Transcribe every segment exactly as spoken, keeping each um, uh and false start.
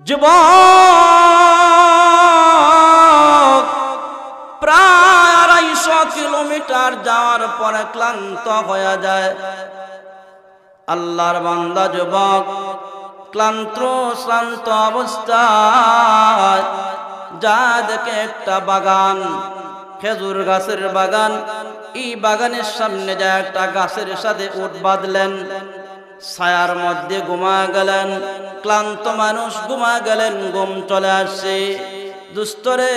যুবক প্রায় আড়াইশো কিলোমিটার যাওয়ার পরে ক্লান্ত হয়ে যায়। আল্লাহর বান্দা যুবক ক্লান্ত শ্রান্ত অবস্থায় যা দেখে একটা বাগান, খেজুর গাছের বাগান। এই বাগানের সামনে যায় একটা গাছের সাথে উট বাঁধলেন, ছায়ার মধ্যে ঘুমা গেলেন। ক্লান্ত মানুষ ঘুমা গেলেন, ঘুম চলে আসছে। দুস্তরে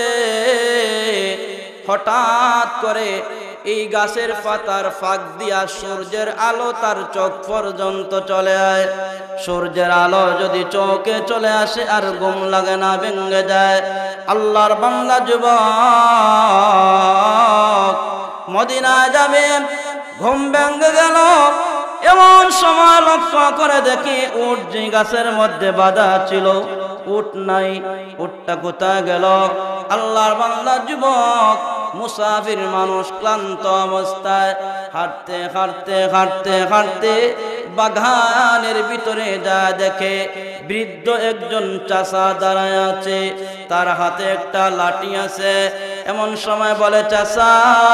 হঠাৎ করে এই গাছের পাতার ফাঁক দিয়া সূর্যের আলো তার চোখ পর্যন্ত চলে আয়। সূর্যের আলো যদি চোখে চলে আসে আর ঘুম লাগে না, ভেঙে যায়। আল্লাহর বান্দা যুবক মদিনায় যাবে, ঘুম ভেঙে গেল। এমন সময় লক্ষ্য করে দেখি উট যে গাছের মধ্যে বাঁধা ছিল, উট নাই। উটটা কোথায় গেল? আল্লাহর বান্দা যুবক মুসাফির মানুষ ক্লান্ত অবস্থায় হাঁটতে হাঁটতে হাঁটতে হাঁটতে বাগানের ভিতরে যা দেখে বৃদ্ধ একজন চাচা দাঁড়ায় আছে, তার হাতে একটা লাঠি আছে। এমন সময় বলে, চাচা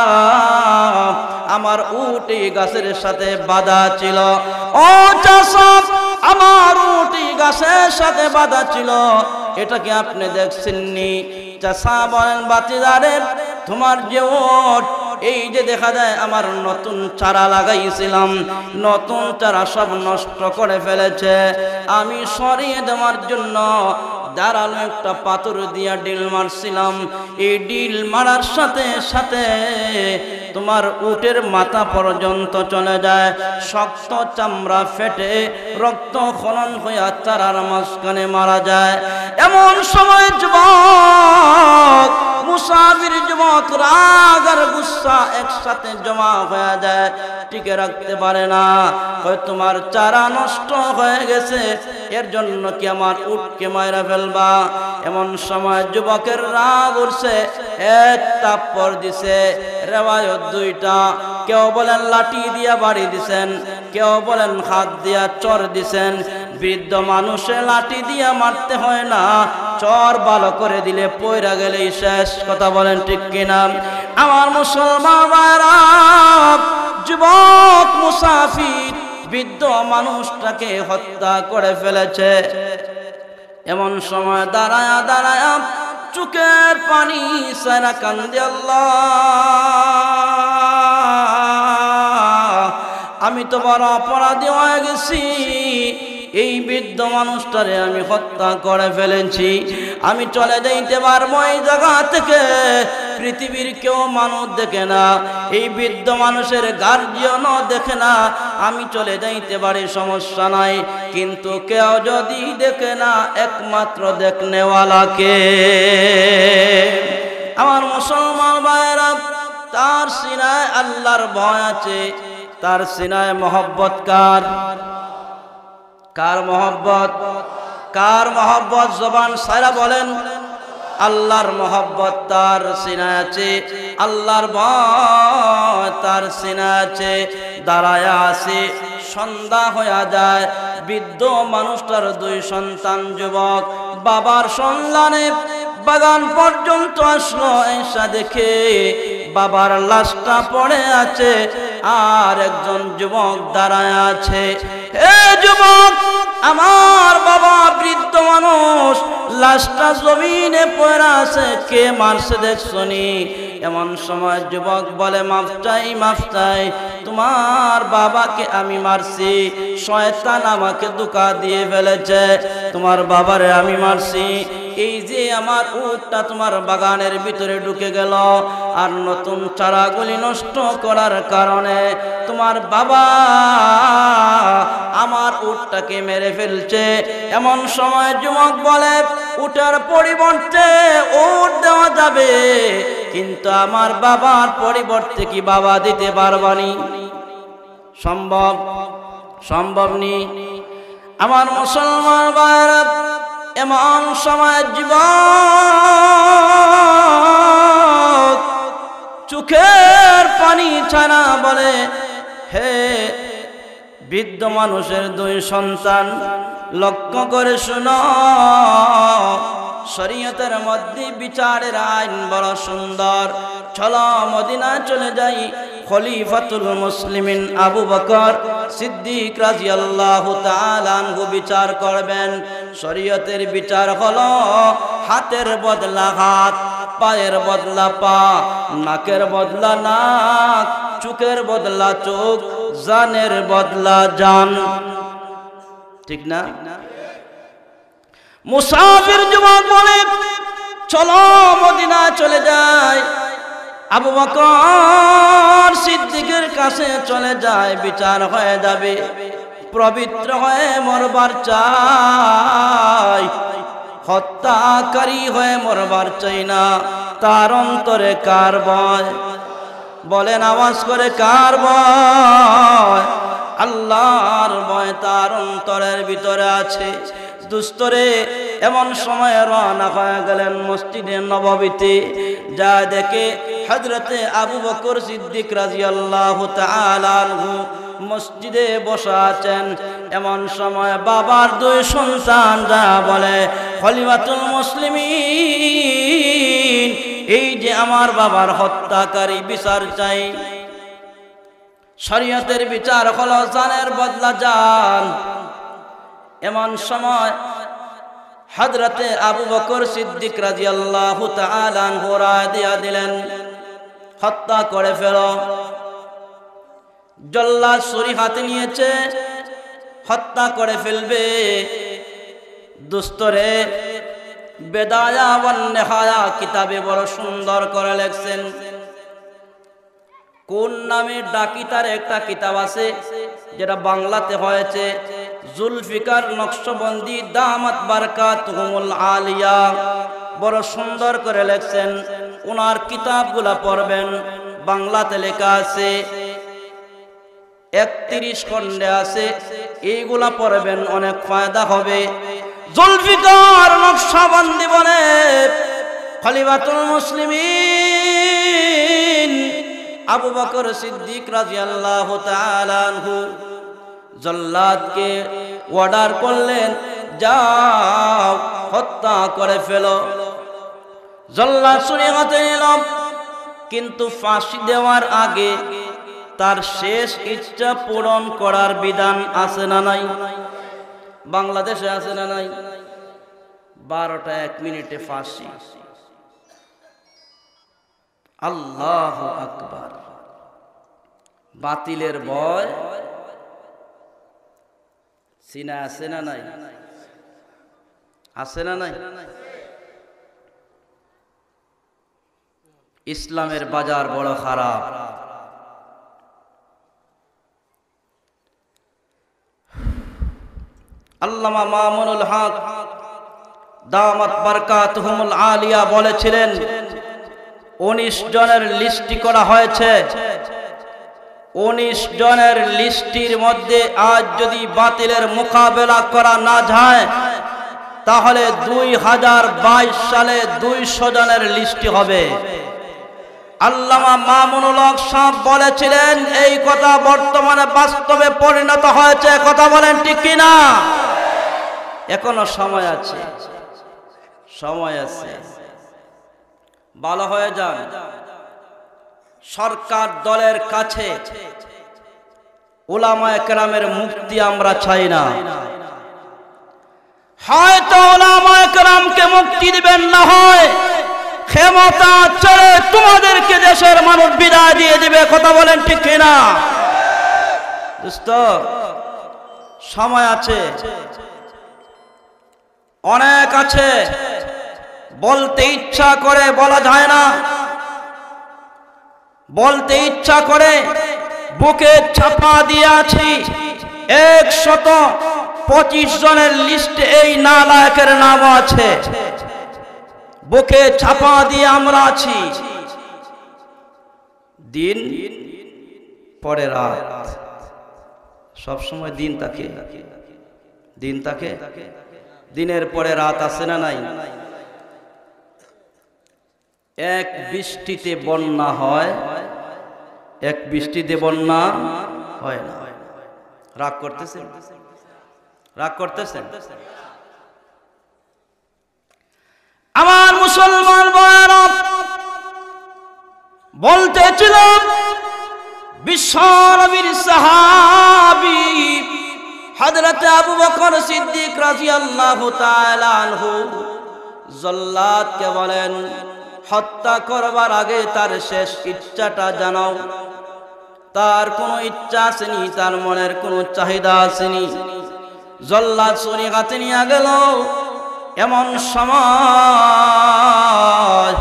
আমার উট এই গাছের সাথে বাঁধা ছিল। ও চাচা, আমার উট এই গাছের সাথে বাঁধা ছিল, এটা কি আপনি দেখছেননি? চাচা বলেন, বাতিদারে তোমার যে উট, এই যে দেখা যায় আমার নতুন চারা লাগাইছিলাম, নতুন চারা সব নষ্ট করে ফেলেছে। আমি সরিয়ে দেওয়ার জন্য দাঁড়ালো একটা পাথর দিয়া ডিল মারছিলাম। এই ডিল মারার সাথে সাথে তোমার উটের মাথা পর্যন্ত চলে যায়, শক্ত চামড়া ফেটে রক্ত খনন হইয়া চারার মাঝখানে মারা যায়। এমন সময় যুবক মুসাফির যুবক রাগ আর গুসা একসাথে জমা হয়ে যায়, টিকে রাখতে পারে না। হয় তোমার চারা নষ্ট হয়ে গেছে, এর জন্য কি আমার উটকে মাইরা ফেলবা? এমন সময় যুবকের রাগ উঠছে, এক থাপ্পড় দিছে। রেওয়ায়ত দুইটা, কেউ বলেন লাঠি দিয়া বাড়ি দিছেন, কেউ বলেন হাত দিয়া চর দিছেন। বৃদ্ধ মানুষে লাঠি দিয়া মারতে হয় না, চর ভালো করে দিলে পয়রা গেলেই শেষ। কথা বলেন ঠিক কিনা? আমার মুসলমান ভাইরা, যুবক মুসাফির বৃদ্ধ মানুষটাকে হত্যা করে ফেলেছে। এমন সময় দাঁড়ায়া দাঁড়ায়া চোখের পানি সারা কান্দে, আল্লাহ আমি তো বড় অপরাধী হয়ে গেছি, এই বৃদ্ধ মানুষটারে আমি হত্যা করে ফেলেছি। আমি চলে যাইতে পারবো এই জায়গা থেকে, পৃথিবীর কেউ মানুষ দেখে না, এই বৃদ্ধ মানুষের গার্জিয়ানও দেখে না। আমি চলে যাইতে পারি, সমস্যা নাই, কিন্তু কেউ যদি দেখে না, একমাত্র দেখনেওয়ালাকে। আমার মুসলমান ভাইরা, তার সিনায় আল্লাহর ভয় আছে, তার সিনায় মহব্বত কার? কার মহব্বত? কার মহব্বত? জবান সারা বলেন। আল্লাহর মহব্বত তার সিনায় আছে, আল্লাহর ভয় তার সিনায় আছে। দাঁড়ায় আছে, সন্ধ্যা হয়ে যায়। বৃদ্ধ মানুষটার দুই সন্তান যুবক বাবার সন্ধানে বাগান পর্যন্ত আসলো। এসা দেখে বাবার লাশটা পড়ে আছে, আর একজন যুবক দাঁড়ায় আছে। এ যুবক, আমার বাবা বৃদ্ধ মানুষ, লাশটা জমিনে পড়ে আছে, কে মারছে দেখছনি? এমন সময় যুবক বলে, মাফ চাই, মাফ চাই, তোমার বাবাকে আমি মারছি, শয়তান আমাকে ধোঁকা দিয়ে ফেলেছে, তোমার বাবারে আমি মারছি। এই যে আমার উটটা তোমার বাগানের ভিতরে ঢুকে গেল, আর নতুন চারাগুলি নষ্ট করার কারণে তোমার বাবা আমার উটটাকে মেরে ফেলছে। এমন সময় যুবক বলে, উটের পরিবর্তে উট দেওয়া যাবে, কিন্তু আমার বাবার পরিবর্তে কি বাবা দিতে পারবানি? সম্ভব? সম্ভব নি। আমার মুসলমান ভাইরা, এমন সময় যুবক চোখের পানি ছাড়া বলে, হে বৃদ্ধ মানুষের দুই সন্তান, লক্ষ্য করে শোনো, শরীয়তের মধ্যে বিচারের আইন বড় সুন্দর। চলো মদিনায় চলে যাই, খলিফাতুল মুসলিমিন আবু বকর সিদ্দিক রাদিয়াল্লাহু তাআলা আনহু বিচার করবেন। শরীয়তের বিচার হলো হাতের বদলা হাত, পায়ের বদলা পা, নাকের বদলা নাক, চোখের বদলা চোখ, জানের বদলা জান। ঠিক না? মুসাফির যুবক বলে চলো মদিনা চলে যায়, আবু বকর সিদ্দিকের কাছে চলে যায়, বিচার হয়ে যাবে। পবিত্র হয়ে মরবার চাই, হত্যাকারী হয়ে মরবার চাই না। তার অন্তরে কার ভয়? বলেন আওয়াজ করে, কার ভয়? আল্লাহর ভয় তার অন্তরের ভিতরে আছে। দুস্তরে এমন সময় রওনা হয়ে গেলেন মসজিদে নববীতে। যা দেখে হযরতে আবু বকর সিদ্দিক রাদিয়াল্লাহু তাআলা আনহু মসজিদে বসা আছেন। এমন সময় বাবার দুই সন্তান যা বলে, খলিফাতুল মুসলিমিন, এই যে আমার বাবার হত্যাকারী, বিচার চাই। শরীয়তের বিচার হলো জানের বদলা জান। এমন সময় হযরতে আবু বকর সিদ্দিক রাদিয়াল্লাহু তাআলা আনহু রায় দিয়া দিলেন, হত্যা করে ফেলো। জল্লাদ ছুরি হাতে নিয়েছে, হত্যা করে ফেলবে। দুস্তরে বেদায়া ওয়ান নিহায়া কিতাবে বড় সুন্দর করে লেখছেন। কোন নামে ডাকিতার একটা কিতাব আছে যেটা বাংলাতে হয়েছে, জুলফিকার নকশবন্দি দামাত বারকাতুহুমুল আলিয়া। বড় সুন্দর করে লেখছেন। ওনার কিতাবগুলা পড়বেন, বাংলাতে লেখা আছে, একত্রিশ খণ্ডে আছে। এইগুলা পড়বেন, অনেক ফায়দা হবে। জুলফিকার নকশবন্দি বলে, খলিফাতুল মুসলিমিন আবু বকর সিদ্দিক রাদিয়াল্লাহু তাআলা আনহু জল্লাদকে অর্ডার করলেন, যাও হত্যা করে ফেলো। জল্লাদ ছুরি হাতে নিল, কিন্তু ফাঁসি দেওয়ার আগে তার শেষ ইচ্ছা পূরণ করার বিধান আছে না নাই? বাংলাদেশে আছে না নাই? বারোটা এক মিনিটে ফাঁসি। আল্লাহু আকবার। বাতিলের ভয় সিনা আছে না নাই? আছে না নাই? ইসলামের বাজার বড় খারাপ। আল্লামা মামুনুল হক দামাত বারকাতুহুমুল আলিয়া বলেছিলেন, উনিশ জনের লিস্টি করা হয়েছে। উনিশ জনের লিস্টির মধ্যে আজ যদি বাতিলের মোকাবেলা করা না যায়, তাহলে দুই হাজার বাইশ সালে দুইশো জনের লিস্টি হবে। আল্লামা মামুনুল হক সাহেব বলেছিলেন, এই কথা বর্তমানে বাস্তবে পরিণত হয়েছে। কথা বলেন ঠিক কিনা? এখনো সময় আছে, সময় আছে, ভালো হয়ে যান। সরকার দলের কাছে উলামায়ে কেরামের মুক্তি আমরা চাই না। হয়তো উলামায়ে কেরামকে মুক্তি দিবেন, না হয় ক্ষমতা ছেড়ে তোমাদেরকে দেশের মানুষ বিদায় দিয়ে দিবে। কথা বলেন ঠিক কিনা? দোস্ত, সময় আছে, অনেক আছে। বলতে ইচ্ছা করে বলা যায় না, বলতে ইচ্ছা করে বুকে ছাপা দিয়ে আছি। একশত পঁচিশ জনের লিস্টে এই নালায়েকের নাম আছে। বুকে ছাপা দিয়ে আমরা আছি। দিন পরে রাত, সবসময় দিন থাকে, দিন থাকে, দিনের পরে রাত আছে না নাই? এক বৃষ্টিতে বন্যা হয়, এক বৃষ্টিতে বন্যা হয় না। রাগ করতেছেন? রাগ করতেছেন? মুসলমান ভাইরা, বলতেছিলাম বিশ্বনবীর সাহাবী হযরত আবু বকর সিদ্দিক রাদিয়াল্লাহু তাআলা আনহু জল্লাদকে বলেন, হত্যা করবার আগে তার শেষ ইচ্ছাটা জানাও। তার কোনো ইচ্ছা আসেনি, তার মনের কোনো চাহিদা আসেনি। জল্লাদ ছুরি হাতে নিয়ে গেল। এমন সময়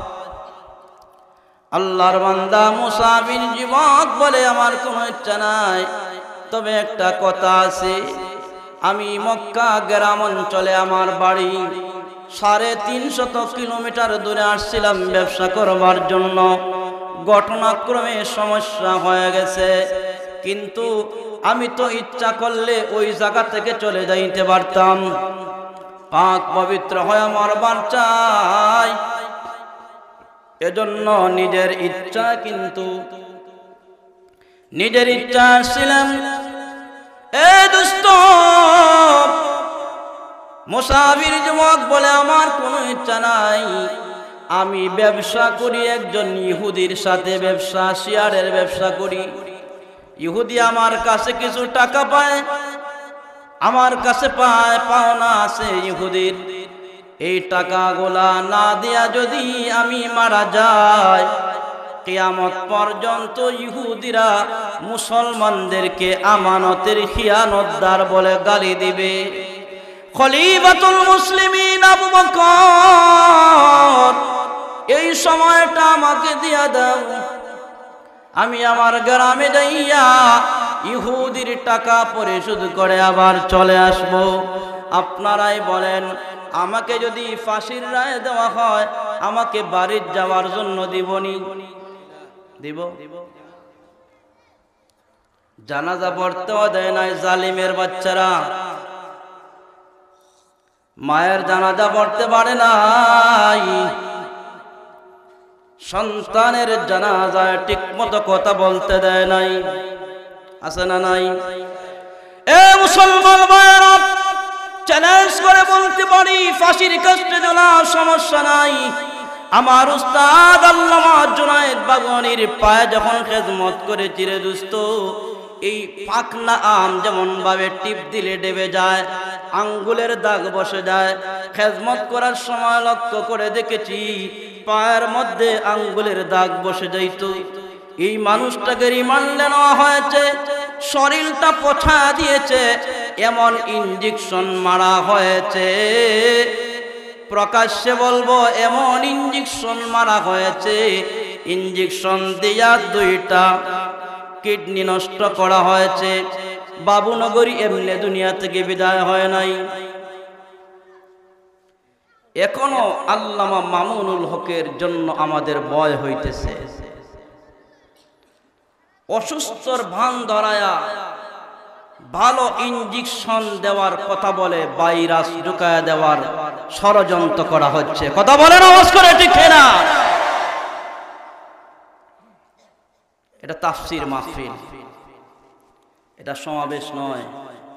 আল্লাহর বান্দা মুসা বিন যুবক বলে, আমার কোনো ইচ্ছা নাই, তবে একটা কথা আছে, আমি মক্কা গ্রাম অঞ্চলে আমার বাড়ি, সাড়ে তিনশত কিলোমিটার দূরে আসছিলাম ব্যবসা করবার জন্য। ঘটনাক্রমে সমস্যা হয়ে গেছে, কিন্তু আমি তো ইচ্ছা করলে ওই জায়গা থেকে চলে যাইতে পারতাম। পাক পবিত্র হয়ে মরবার চাই, এজন্য নিজের ইচ্ছা, কিন্তু নিজের ইচ্ছা ছিলাম। এ দুষ্ট মুসাফির যুবক বলে, আমার কোনো ইচ্ছা নাই, আমি ব্যবসা করি, একজন ইহুদির সাথে ব্যবসা, শেয়ারের ব্যবসা করি। ইহুদি আমার কাছে কিছু টাকা পায়, আমার কাছে পায়, পাওনা আছে ইহুদির। এই টাকাগুলা না দিয়া যদি আমি মারা যাই, কিয়ামত পর্যন্ত ইহুদিরা মুসলমানদেরকে আমানতের খিয়ানতদার বলে গালি দিবে। খলিফাতুল মুসলিমিন আবু বকর, এই সময়টা আমাকে দিয়া দাও, আমি আমার গ্রামে যাইয়া ইহুদির টাকা পরিশোধ করে আবার চলে আসব। আপনারাই বলেন, আমাকে যদি ফাঁসির রায় দেওয়া হয়, আমাকে বাড়ির যাওয়ার জন্য দিবনি? দিব? জানাজা পড়তেও দেয় নাই জালিমের বাচ্চারা। মায়ের জানাজা পড়তে পারে নাই, সন্তানের জানাজায় ঠিক মতো কথা বলতে দেয় নাই। আছে না নাই? এ মুসলমান ভাইরা, চ্যালেঞ্জ করে বলতে পারি, ফাঁসির কাস্টে জ্বলা সমস্যা নাই। আমার উস্তাদ আল্লামা জুনায়েদ বাগনির পায়ে যখন খেদমত করেছি রে দোস্ত, এই পাকনা আম যেমন ভাবে টিপ দিলে ডেবে যায়, আঙ্গুলের দাগ বসে যায়, খেদমত করার সময় লক্ষ্য করে দেখেছি পায়ের মধ্যে আঙ্গুলের দাগ বসে যাইত। এই মানুষটাকে রিমান্ডে নেওয়া হয়েছে, শরীরটা পছা দিয়েছে, এমন ইঞ্জেকশন মারা হয়েছে, প্রকাশ্যে বলবো এমন ইঞ্জেকশন মারা হয়েছে, ইঞ্জেকশন দিয়া দুইটা কিডনি নষ্ট করা হয়েছে। বাবুনগরী এমনি দুনিয়া থেকে বিদায় হয় নাই। এখনো আল্লামা মামুনুল হকের জন্য আমাদের ভয় হইতেছে। অসুস্থর ভান ধরায়া ভালো ইঞ্জেকশন দেওয়ার কথা বলে ভাইরাস ঢুকায়া দেওয়ার ষড়যন্ত্র করা হচ্ছে। কথা বলেন আওয়াজ করে, ঠিক না? এটা তাফসীর মাহফিল, এটা সমাবেশ নয়।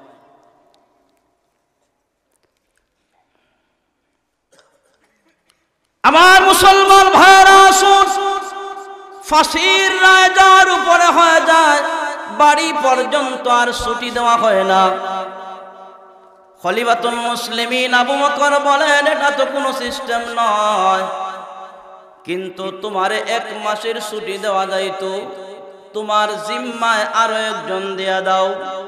আমার মুসলমান ভাইরা, ফাঁসির রায় যার উপরে হয়ে যায়, বাড়ি পর্যন্ত আর ছুটি দেওয়া হয় না। খলিফাতুল মুসলিমিন আবু বকর বলেন, এটা তো কোনো সিস্টেম নয়, কিন্তু তোমারে এক মাসের ছুটি দেওয়া যাইতো, তোমার জিম্মায় আরো একজন দেয়া দাও।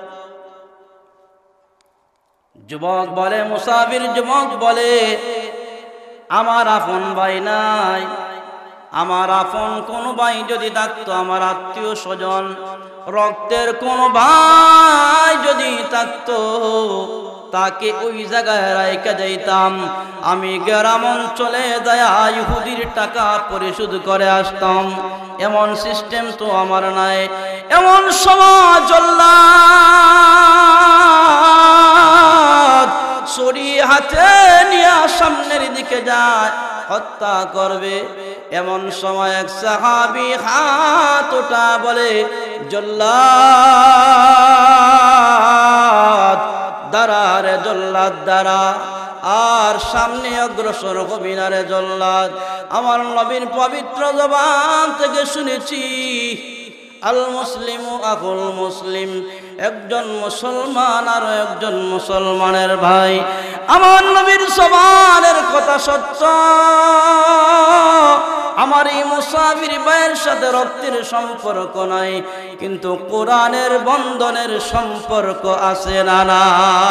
যুবক বলে, মুসাফির যুবক বলে, আমার আপন ভাই নাই, আমার আপন কোন ভাই যদি থাকতো, আমার আত্মীয় স্বজন রক্তের কোন ভাই যদি থাকতো, তাকে ওই জায়গায় রাইখা যাইতাম, আমি গ্রাম অঞ্চলে যায় ইহুদির টাকা পরিশোধ করে আসতাম। এমন সিস্টেম তো আমার নাই। এমন সমাজ ছুরি হাতে নিয়ে সামনের দিকে যায়, হত্যা করবে। এমন সময় এক সাহাবী হাত ওঠা বলে, জল্লাদ দাঁড়া রে জল্লাদ দাঁড়া, আর সামনে অগ্রসর হবি না রে জল্লাদ। আমার নবীর পবিত্র জবান থেকে শুনেছি আল মুসলিমু আকুল মুসলিম, একজন মুসলমান আর একজন মুসলমানের ভাই। আমার নবীর জবানের কথা সত্য। আমার এই মুসাফির ভাইয়ের সাথে রক্তের সম্পর্ক নাই, কিন্তু কোরআনের বন্ধনের সম্পর্ক আছে না না।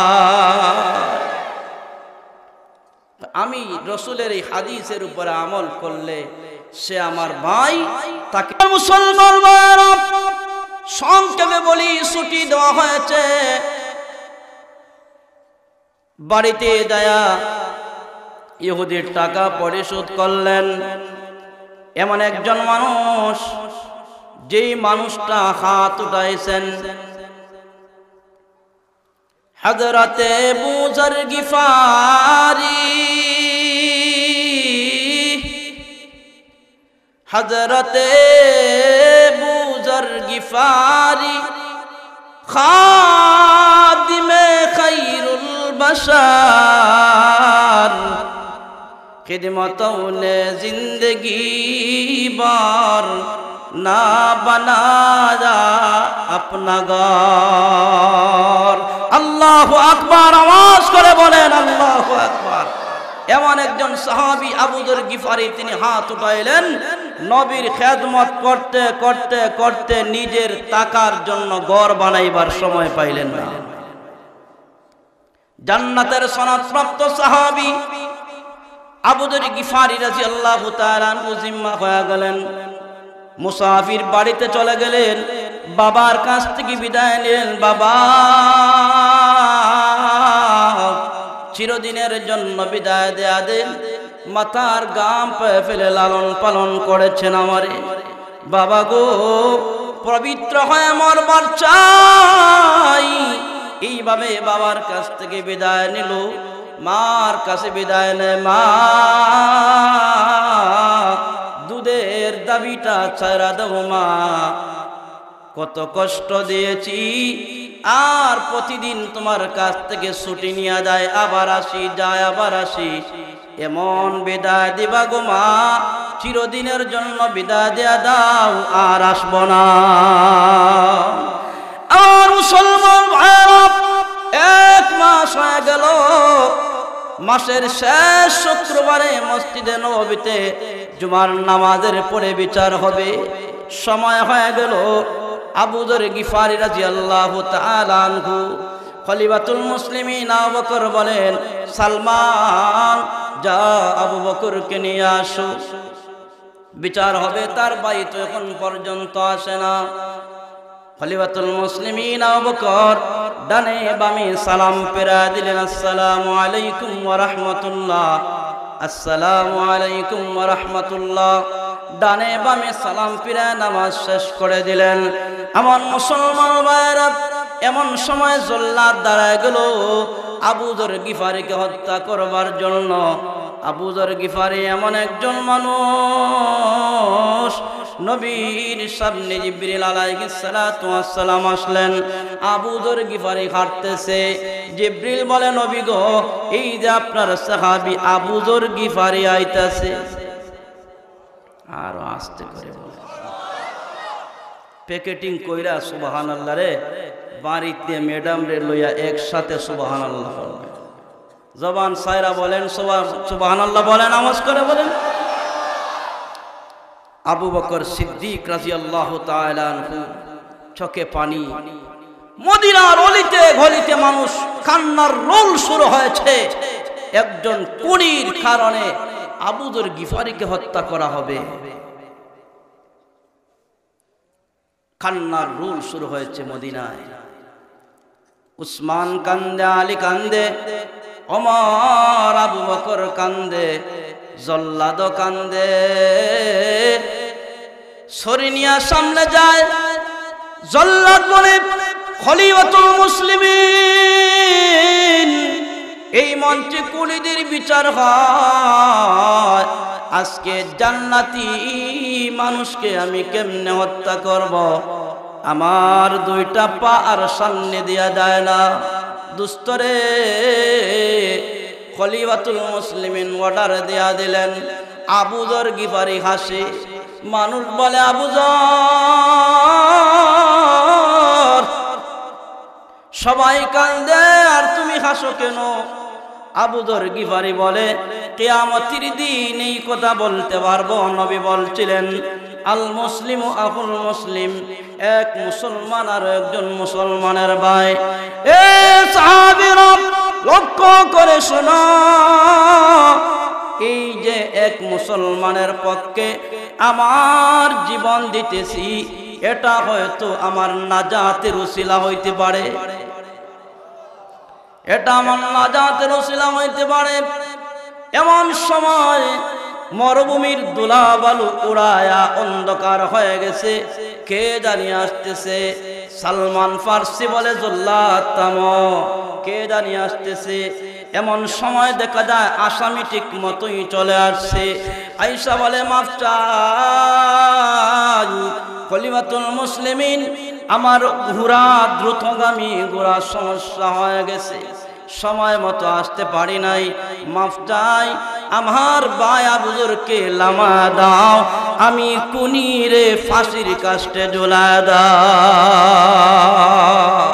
আমি রসুলের এই হাদিসের উপরে আমল করলে সে আমার ভাই। তাকে মুসলমান ভাইরা সংক্ষেপে বলি, ছুটি দেওয়া হয়েছে। বাড়িতে দেয়া ইহুদির টাকা পরিশোধ করলেন এমন একজন মানুষ, যেই মানুষটা হাত উঠাইছেন হযরতে আবু যর গিফারি। হযরতে আবু যর গিফারি খাদিমে খায়রুল বশর, খিদমতৌনে জিন্দগি বার না বানায়া আপনা ঘর। আল্লাহু আকবার, আওয়াজ করে বলেন আল্লাহু আকবার। এমন একজন সাহাবী আবু যর গিফারি, তিনি হাত উঠাইলেন। নবীর খেদমত করতে করতে করতে নিজের টাকার জন্য ঘর বানাইবার সময় পাইলেন না। জান্নাতের সনদপ্রাপ্ত সাহাবী আবু যর গিফারি রাদিয়াল্লাহু তাআলা আনহু জিম্মা হয়ে গেলেন। মুসাফির বাড়িতে চলে গেলেন, বাবার কাছ থেকে বিদায় নিলেন। বাবা, চিরদিনের জন্য বিদায় দেয়া দেন, মাথার গাম পায়ে ফেলে লালন পালন করেছেন আমারে। বাবা গো, পবিত্র হয়ে মরবার চাই। এইভাবে বাবার কাছ থেকে বিদায় নিল। মার কাছে বিদায় নেয়। মা, দুধের দাবিটা ছাড়া দেব মা, কত কষ্ট দিয়েছি, আর প্রতিদিন তোমার কাছ থেকে ছুটি নিয়ে যায়, আবার আসি, যায় আবার আসি, এমন বিদায় দিবা গো মা, চিরদিনের জন্য বিদায় দেয়া দাও, আর আসব না। আর মুসলমান ভাইরা, এক মাস হয়ে গেল। মাসের শেষ শুক্রবারে মসজিদে নববীতে জুমার নামাজের পরে বিচার হবে। সময় হয়ে গেল। আবু যর গিফারি রাদিয়াল্লাহু তাআলা আনহু খলিফাতুল মুসলিমিন আবু বকর বলেন, সালমান যা আবু বকরকে নিয়ে আসো, বিচার হবে। তার ভাই তো এখন পর্যন্ত আসে না। খলিফাতুল মুসলিমিন আবু বকর ডানে বামে সালাম পেরা দিলেন, আসসালামু আলাইকুম ওয়া রাহমাতুল্লাহ, আসসালামু আলাইকুম ওয়া রাহমাতুল্লাহ। ডানে বামে সালাম ফিরে নামাজ শেষ করে দিলেন। আমার মুসলমান ভাইরা, এমন সময় জল্লাদ দাঁড়ায় গেল আবু যর গিফারিকে হত্যা করবার জন্য। আবু যর গিফারি এমন একজন মানুষ, নবীর সামনে জিবরিল আলাইহিস সালাতু ওয়াস সালাম আসলেন। আবু যর গিফারি হাঁটতেছে। জিবরিল বলে, নবী গো, এই যে আপনার সাহাবী আবু যর গিফারি আইতাছে। আর আস্তে করে বলে, প্যাকেটিং কইরা সুবহানাল্লাহ রে, বাড়িতে ম্যাডাম রে লইয়া একসাথে সুবহানাল্লাহ বলবে। জবান সায়রা বলেন সুবহানাল্লাহ বলেন, আওয়াজ করে বলেন। আবু বকর সিদ্দিক রাদিয়াল্লাহু তাআলা আনহু চোখে পানি। মদিনার অলিতে গলিতে মানুষ কান্নার রোল শুরু হয়েছে। একজন খুনির কারণে আবু যর গিফারিকে হত্যা করা হবে। কান্নার রোল শুরু হয়েছে মদিনায়। উসমান কান্দে, আলী কান্দে, ওমর আবু বকর কান্দে, জল্লাদ কান্দে। সরিনিয়া সামনে যায়। জল্লাদ বলে, খলিফাতুল মুসলিমিন, এই মঞ্চে কুলিদের বিচার হয়। আজকে জান্নাতি মানুষকে আমি কেমনে হত্যা করব? আমার দুইটা পা আর সামনে দেয়া যায় না। দুস্তরে খলিফাতুল মুসলিমিন অর্ডার দিয়া দিলেন, আবু যর গিফারি হাসি। মানুষ বলে, আবু যর, সবাই কান্দে আর তুমি হাসো কেন? আবু যর গিফারি বলে, কিয়ামতের দিন এই কথা বলতে পারবো। নবী বলছিলেন, আল মুসলিমু আখুল মুসলিম, এক মুসলমান আর একজন মুসলমানের ভাই। এ সাহাবীরা, লক্ষ্য করে শোনো, এই যে এক মুসলমানের পক্ষে আমার জীবন দিতেছি, এটা হয়তো আমার নাজাতের উসিলা হইতে পারে, এটা আমার নাজাতের উসিলা হইতে পারে। এমন সময় মরুভূমির ধুলাবালু উড়ায়া অন্ধকার হয়ে গেছে, কে জানি আসতেছে। সালমান ফার্সি বলে, জল্লাদ থামো, কে জানি আসতেছে। এমন সময় দেখা যায় আসামি ঠিক মতোই চলে আসছে। আয়েশা বলে, মাফ চাই খলিফাতুল মুসলিমিন, আমার ঘোড়া দ্রুতগামী ঘোড়া সমস্যা হয়ে গেছে, সময় মতো আসতে পারি নাই, মাফ চাই। আমার ভাই আবু যরকে লামা দাও, আমি কুনিরে ফাঁসির কাস্টে ঝুলা দাও।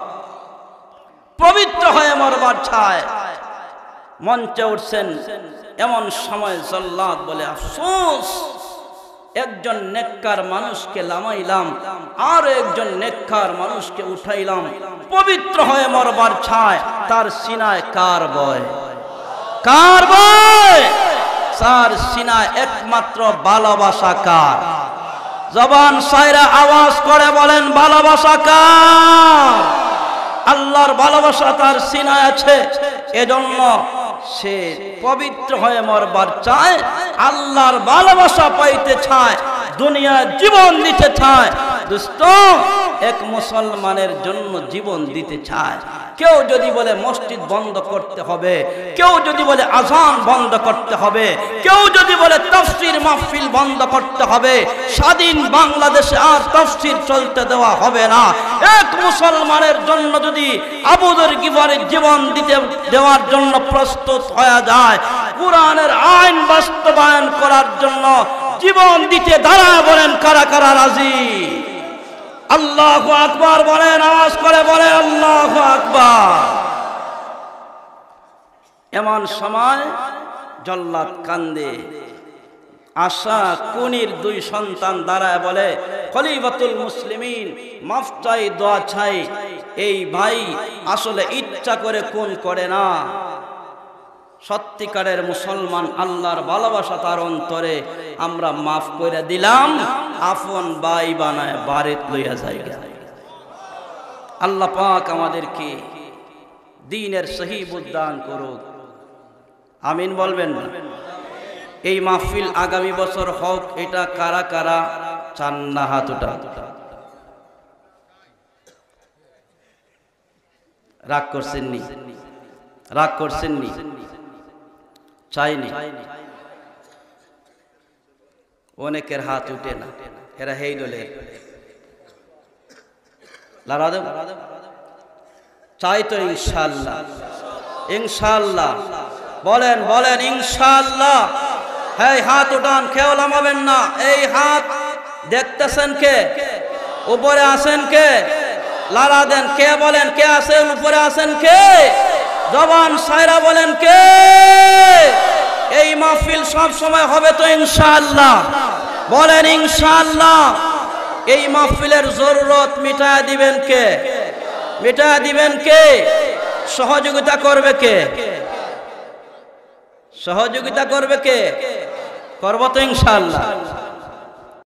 পবিত্র হয়ে মরবার ছায় মঞ্চে উঠছেন। এমন সময় জল্লাদ বলে, আফসোস, একজন নেককার মানুষকে লামাইলাম আর একজন নেককার মানুষকে উঠাইলাম। পবিত্র হয়ে মরবার ছায় তার সিনায় কার বয়? কার বয়? তার সিনায় একমাত্র ভালোবাসা কার? জবান সাইরা আওয়াজ করে বলেন, ভালোবাসা কার? আল্লাহর ভালোবাসা তার সিনায় আছে, এজন্য সে পবিত্র হয়ে মরবার চায়, আল্লাহর ভালোবাসা পাইতে চায়, দুনিয়া জীবন দিতে চায়। দোস্ত, এক মুসলমানের জন্য জীবন দিতে চায়। কেউ যদি বলে মসজিদ বন্ধ করতে হবে, কেউ যদি বলে আযান বন্ধ করতে হবে, কেউ যদি বলে তাফসীর মাহফিল বন্ধ করতে হবে, স্বাধীন বাংলাদেশে আর তাফসীর চলতে দেওয়া হবে না। এক মুসলমানের জন্য যদি আবু যর গিফারির জীবন দিতে দেওয়ার জন্য প্রস্তুত হয়ে যায়, কোরআনের আইন বাস্তবায়ন করার জন্য জীবন দিতে দাঁড়ায়, বলেন কারা কারা রাজি? আল্লাহু আকবার বলেন, আওয়াজ করে বলে আল্লাহু আকবার। এমন সময় জল্লাদ কান্দে। আশা কুনির দুই সন্তান দাঁড়ায় বলে, খলিফাতুল মুসলিমিন, মাফ চাই, দোয়া চাই। এই ভাই আসলে ইচ্ছা করে খুন করে না, সত্যিকারের মুসলমান, আল্লাহর ভালোবাসা তার অন্তরে, আমরা মাফ করে দিলাম, আপন ভাই বানায় বাড়িতে লইয়া যাইগা। আল্লাহ পাক আমাদেরকে দ্বীনের সহি বুঝদান করুক, আমিন বলবেন না? এই মাহফিল আগামী বছর হোক, এটা কারা কারা চান না? হাত উঠা। রাগ করছেন নি? রাগ করছেন নি? চাইনি? অনেকের হাত উঠে না, এরা হেই দলের। চাই তো ইনশাআল্লাহ, ইনশাআল্লাহ বলেন, বলেন ইনশাআল্লাহ। হ্যাঁ, হাত উঠান, খেয়াল নামাবেন না। এই হাত দেখতেছেন কে? উপরে আছেন কে? লারা দেন, কে বলেন কে আছেন উপরে? আছেন কে? জবান সায়রা বলেন কে? এই মাহফিল সব সময় হবে তো ইনশাআল্লাহ? বলেন ইনশাআল্লাহ। এই মাহফিলের জরুরত মিটায় দিবেন কে? মিটায় দিবেন কে? সহযোগিতা করবে কে? সহযোগিতা করবে কে? করব তো ইনশাআল্লাহ।